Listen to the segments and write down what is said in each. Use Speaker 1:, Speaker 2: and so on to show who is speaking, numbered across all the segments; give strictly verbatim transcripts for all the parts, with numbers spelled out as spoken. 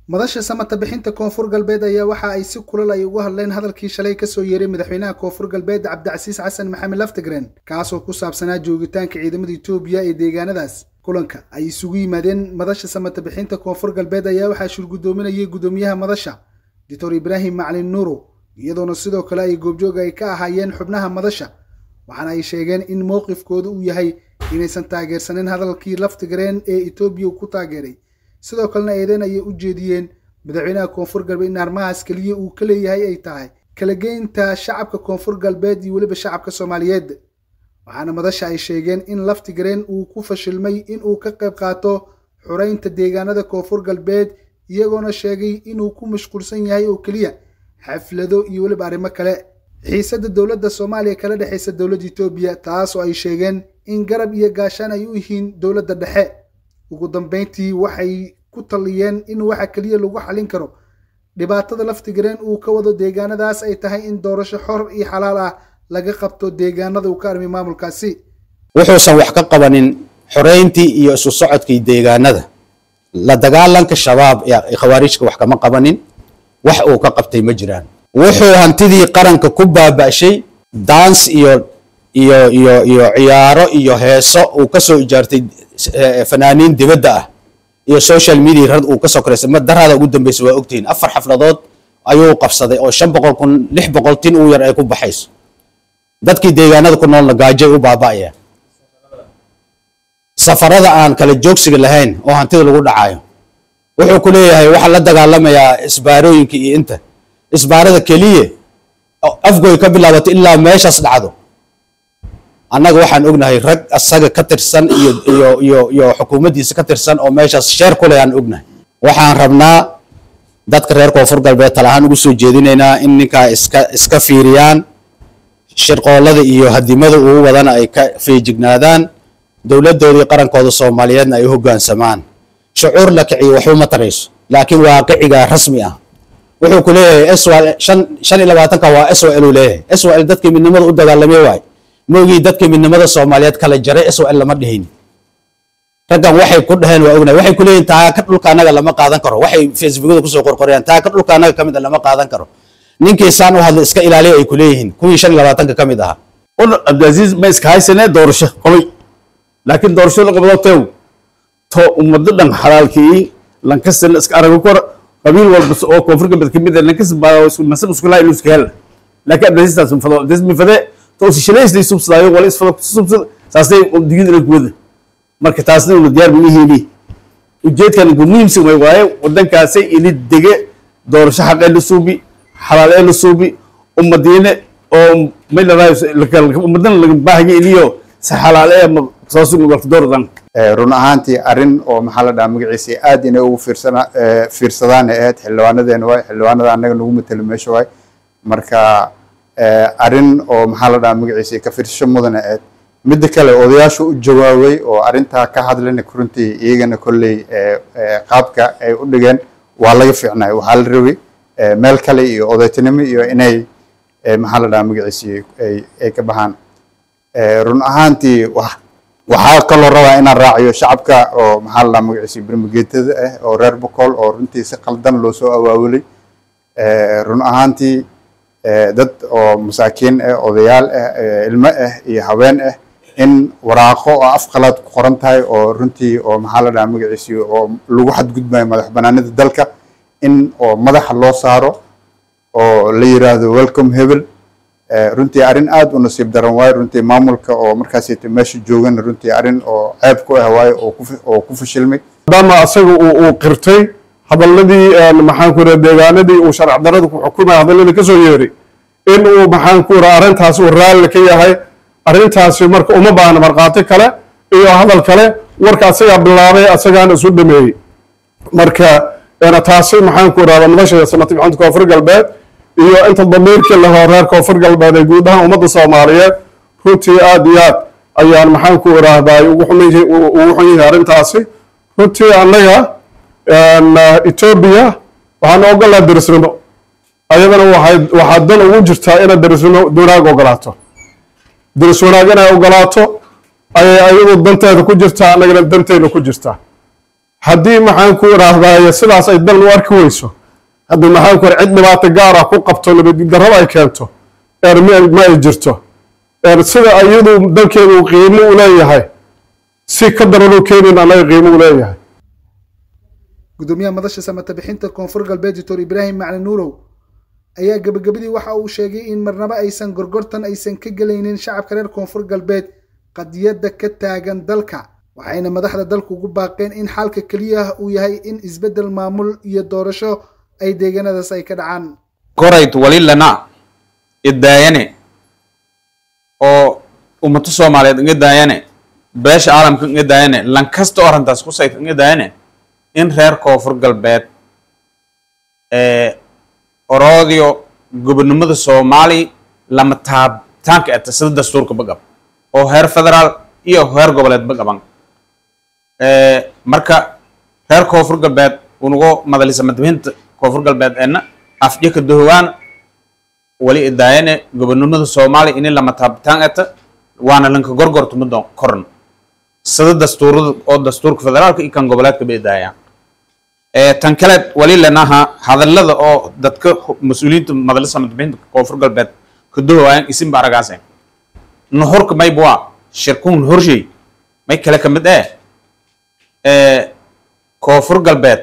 Speaker 1: madasha samata bixinta koonfur galbeed ayaa waxa ay si kulal ay ugu hadleen hadalkii shalay ka soo yeeray madaxweynaha koonfur galbeed Cabdicasiis Xasan Maxamed Laftagreen kaasoo ku saabsanaa joogitaanka ciidamada Itoobiya ee deegaanadaas. kulanka ay isugu yimaadeen madasha samata bixinta koonfur galbeed ayaa waxa shir gudoominayay gudoomiyaha madasha Doctor Ibrahim Macalin Nuuro, iyadoona sidoo kale ay goobjoog ay ka ahaayeen xubnaha madasha, waxaana ay sheegeen in mowqifkoodu uu yahay inaysan taageersanin hadalkii Laftagreen ee Itoobiya ku taageeray. sidoo kalena eedeyn ay u jeediyeen madaxweynaha koonfur galbeed in arrimahaas kaliya uu ka leeyahay ay tahay kala geynta shacabka koonfur galbeed iyo waliba shacabka Soomaaliyeed. waxaana madasha ay sheegeen in Laftagreen uu ku fashilmay in uu ka qayb qaato xoreynta deegaanada koonfur galbeed, iyagoona sheegay inuu ku mashquulsan yahay oo kaliya xaflado iyo waliba arrimo kale. xiisada dowladda Soomaaliya kala dhaxaysa dowladda Itoobiya taas oo ay sheegeen in garab iyo gaashaan ay u yihiin dowladda dhexe. ugu dambeyntii waxay ku taliyeen in waxa kaliya lagu xalin karo dhibaatada Laftagreen uu ka wado deegaanadaas ay tahay in doorasho xor iyo xalaal ah laga qabto deegaanada uu ka armi maamulkaasi.
Speaker 2: wuxuusan wax ka qabanin xoreyntii iyo isu socodkii deegaanada, la dagaalanka shabaab ee khawaarijka wax kama qabanin, wax uu ka qabtay ma jiraan. wuxuu hantidii qaranka ku baaba'shay dance iyo iyo iyo iyo ciyaaro iyo heeso uu ka soo ijaartay fanaaniin dibadda ah iyo social media rad uu ka soo koreysay ma darada ugu dambeysay waa ogtiin afar xafladood ayuu qabsaday oo shan boqol kun lix boqol tin uu yar ay ku baxayso. dadkii deegaanada ku noolna gaajay u baaba'aya, safarada aan kala joogsiga lahayn oo hantida lagu dhacayo. wuxuu ku leeyahay waxa la dagaalamayaa isbaarooyinka iyo inta isbaarada kaliya afgoy ka bilaabato ilaa meeshaas dhacdo. annaga waxaan ognahay rag asaga ka tirsan iyo iyo iyo iyo xukuumaddiisa ka tirsan oo meeshaas sheer ku leh aan ognahay. waxaan rabnaa dadka reer koonfur galbeed talahaan ugu soo jeedinaynaa in ninkaa iska iska fiiriyaan, shirqoolada iyo hadimada ugu wadana ay ka feejignaadaan, dowladdoodii qarankooda Soomaaliyeedna ay u hoggaansamaan. shucuur la kiciyo waxba ma tarayso, laakiin waaqiciga rasmi ah wuxuu ku leeyahay S W L shan iyo labaatan ka waa S W L uu leeyahay. S W L dadkii midnimada u dagaalamay waay moogii dadkii midnimada Soomaaliyeed kala jaray S W L lama dhihin. raggan waxay ku dhaheen waa ognahay, waxay ku leeyihiin taa ka dhulka anaga lama qaadan karo, waxay Facebookada ku soo qorqorayaan taa ka dhulka anaga kamid ah lama qaadan karo. ninkii saan u hadla iska ilaaliyo ay ku leeyihiin kuwii shan iyo labaatan ka kamid ahaa.
Speaker 3: Cabdicasiis ma iska haysanee doorasho qolay, laakiin doorasho la qabado teew to ummadda dhan xalaalkii lankasta iska arago kor qabiil walba oo koonfur galbeed kamid ah lankasta baa isku nasab isku lahayn isku hel. laakiin Cabdicasiis taas mufado das mifade to si shaleysay subsadayo wala isfado subsad saasay digid la guud marka taasna uu diyaar u yahay. ujeedkan ugu muhiimsan way waaye wadankaasi in dege doorasho xaq ah la suubi xalaal ah la suubi ummadina oo meel la kala ummadan laga baahan yahay si xalaal ah ma soo suubi waqti doordan.
Speaker 4: run ahaantii arrin oo maxaa la dhahaa magaciisa aad inay ugu fiirsana fiirsadaan ee xildhibaanadeena way xildhibaanada annaga nagu matalo meesha way marka arrin oo maxaa la dhahaa magaciisa ka fiirsasho mudan ee mid kale odayaashu u jawaabay oo arrinta ka hadlayna runtii iyagana kolley qaabka ay u dhigeen waa laga fiicnay. waxaa la rabay meel kale iyo odaytinimo iyo inay maxaa la dhahaa magaciisa ay ay ka baxaan. run ahaantii wax waxaa kaloo rabaa inaan raaciyo shacabka oo maxaa la dhahaa magaciisa barmageetada ah oo reer Boqol oo runtii si qaldan loo soo awaawulay. run ahaantii dad oo masaakiin ah odayaal ah ilmo ah iyo haween ah in waraaqo oo afqalaad ku qoran tahay oo runtii oo maxaa la dhahaa magaciisa oo lagu xadgudbayo madax banaanida dalka in oo madaxa loo saaro oo la yiraahdo welcome hebel. runtii arrin aad u nasiib daran waayo runtii maamulka oo markaas meesha joogan runtii arrin oo ceeb ku ah waayo oo ku oo ku fashilmay
Speaker 5: maadaama asaga uu uu qirtay hadalladii maxaan ku raad deegaanadii uu sharci darrada ku xukumay hadalladii ka soo yeeray in uu maxaan ku raad arrintaas uu raalli ka yahay. arrintaasi marka uma baahna marqaati kale iyo hadal kale, warka asaga bilaabay asagaana isu dhameeyay. marka taasi maxaan ku raad madasha samata bixinta koonfur galbeed iyo inta damiirka la horeer koonfur galbeed ee guud ahaan ummadda Soomaaliyeed runtii aad iyo aad ayaan maxaan ku raahday ugu xumeeyay ugu xumeeyay arrintaasi. runtii annaga Itoobiya waxaan ogolaa darisnimo, ayadana waxay waxa dan ugu jirtaa in darisnimo doonaag ogolaato daris wanaag inay ogolaato ay ayadu danteeda ku jirtaa annagana danteena ku jirtaa. haddii maxaan ku idhaahdaa sidaas ay dal u arki weyso haddii maxaan ku cid dhibaato gaar ah ku qabto nabaddarrada ay keento ma ay jirto sida iyadu dalkeedu qiimo u leeyahay si ka daranoo keenin anaga qiimo u leeyahay
Speaker 1: gudoomiyaha madasha samata bixinta koonfur galbeed doctor ibraahim macalin nuurow ayaa gabagabadii waxa uu sheegay in marnaba aysan gorgortan aysan ka gelaynin shacabka reer koonfur galbeed qadiyadda ka taagan dalka waxayna madaxda dalku ugu baaqeen in xalka kaliya uu yahay in isbedel maamul iyo doorasho ay deegaanadaas ay ka dhacaan
Speaker 6: korayt wali lana idaayane oo ummadu Soomaaliyeed inga daayane beesha caalamka inga daayane lan kasta orantaas ku sayt inga daayane in reer koonfur galbeed ee oroodio gobonimada Soomaali lama taabtaanka ee sida dastuurka bagab oo heer federaal iyo heer goboleed bagaban ee marka reer koonfur galbeed unugo madalisa madbinta koonfur galbeed eena afjika duhwaan wali idaayane gobonimada Soomaali in lama taabtaan ee waana lanka gorgorto muddo koran sida dastuurada oo dastuurka federaalka iyo kan goboleedka bay daayaan ee tan kale wali lanaha hadallada oo dadka mas'uuliyiinta madalisa madbinta koonfur galbeed ku duhwaan isin baragaasay nuhurka may bua shirkun horshi may kala kamid ah ee koonfur galbeed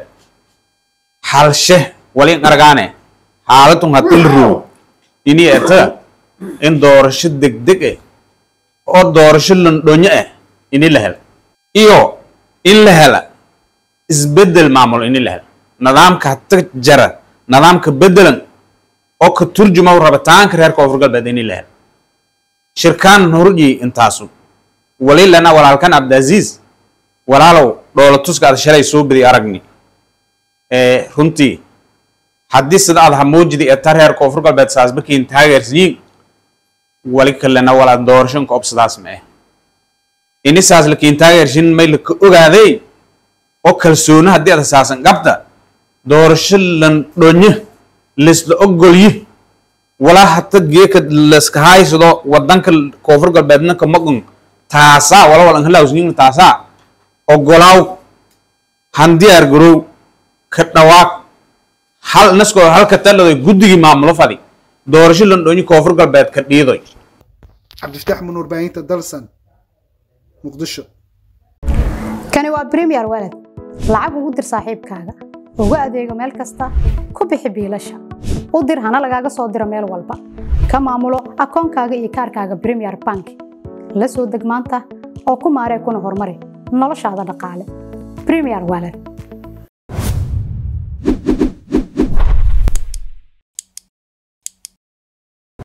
Speaker 6: halshe wali aragaane xaaladun hadil ruu ini eta in doorasho degdeg ah oo doorasho landhoonyo ah ini la helo iyo in la helo isbedel maamul ini la helo nidaamka hadda jara nidaamka bedelan oo ka turjuma rabitaanka reer koonfur galbeed ini la helo shirkaan horji intaasu wali lana walaalkan Abdulaziz walaalow dhoolatuska aad shalay soo bidi aragni ee runtii haddii sida aad hamoojidi ee reer koonfur galbeed saasbakiin taageersiin wali kalena wala doorashan ka obsadaas ma ah ini saas lakiin taageersiin may la ogaaday oo kalsoona haddii aad saasan qabta doorasho lan dhonyo lisla ogolyi wala hatta geeka laska haysado wadanka koonfur galbeedna ka maqan taasa wala wala halaawsnin taasa ogolaaw handiyaar garow ka dhawaaq hal nasko halka talada gudigi maamulo fadi doorasho landhoonyo koonfur galbeed ka dhiiday
Speaker 1: cabdifataax munuur baahinta dalsan muqdisho
Speaker 7: kani waa premier walad lacag ugu dir saaxiibkaaga ugu adeego meel kasta ku bixi biilasha u dir hana lagaaga soo diro meel walba ka maamulo akoonkaaga iyo kaarkaaga premier bank la soo deg maanta oo ku maaree kuna horumari noloshaada dhaqaale premier walad